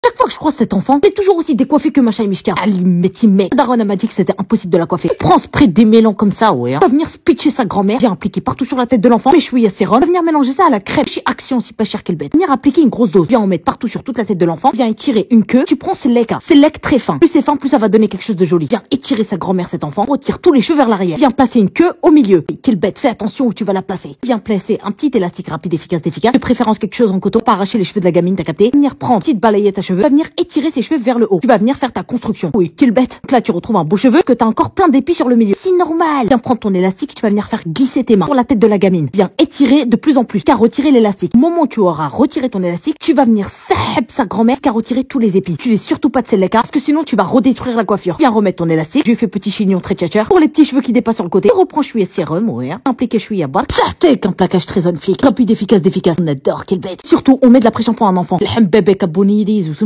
Chaque fois que je croise cet enfant, t'es toujours aussi décoiffé que Macha et Mishka. Ali, mec. Darona m'a dit que c'était impossible de la coiffer. Prends spray démêlant comme ça, ouais. Va venir pitcher sa grand-mère. Viens appliquer partout sur la tête de l'enfant. Méchoui à sérum. Va venir mélanger ça à la crêpe. Chez Action, si pas cher qu'elle bête. Venir appliquer une grosse dose. Viens en mettre partout sur toute la tête de l'enfant. Viens étirer une queue. Tu prends ses lecs. C'est lec très fin. Plus c'est fin, plus ça va donner quelque chose de joli. Viens étirer sa grand-mère, cet enfant. Retire tous les cheveux vers l'arrière. Viens placer une queue au milieu. Quelle bête. Fais attention où tu vas la placer. Viens placer un petit élastique rapide, efficace. De préférence quelque chose en coton. Pas arracher les cheveux de la gamine, t'as capté. Venir prendre une petite balayette à cheveux. Va venir étirer ses cheveux vers le haut. Tu vas venir faire ta construction. Oui, quelle bête. Là, tu retrouves un beau cheveu que t'as encore plein d'épis sur le milieu. C'est normal. Viens prendre ton élastique, tu vas venir faire glisser tes mains sur la tête de la gamine. Viens étirer de plus en plus. Car retirer l'élastique. Au moment où tu auras retiré ton élastique, tu vas venir saheb sa grand-mère car retirer tous les épis. Tu laisses surtout pas de celle-là parce que sinon tu vas redétruire la coiffure. Viens remettre ton élastique. Je lui fais petit chignon très tchatcher pour les petits cheveux qui dépassent sur le côté. Reprends chouïa sérum, ouais. Impliqué chouïa barre. T'es qu'un plaquage très on flic. Rapide, efficace. On adore, quelle bête. Surtout, on met de la pression pour un enfant.